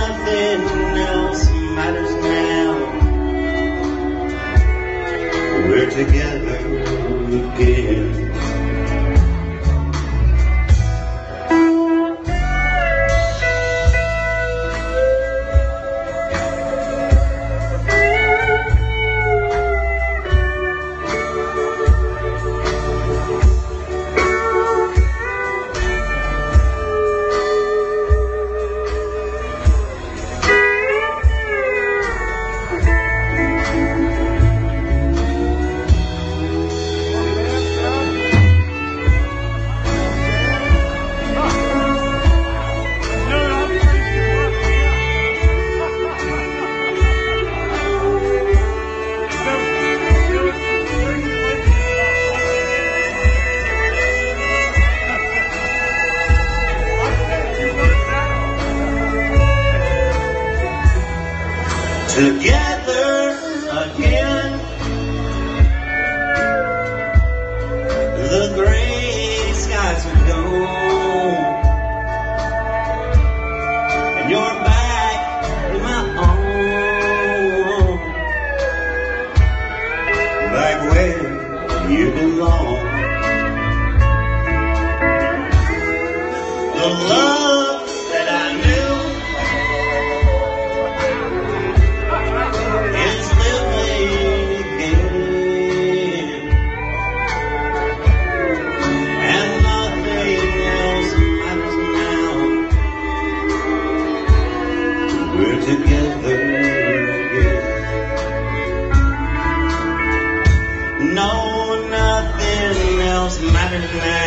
nothing else matters now. We're together again. Together again, the gray skies are gone, and you're back in my arms, back where you belong. The love that I knew is living again, and nothing else matters now. We're together again. No, nothing else matters now.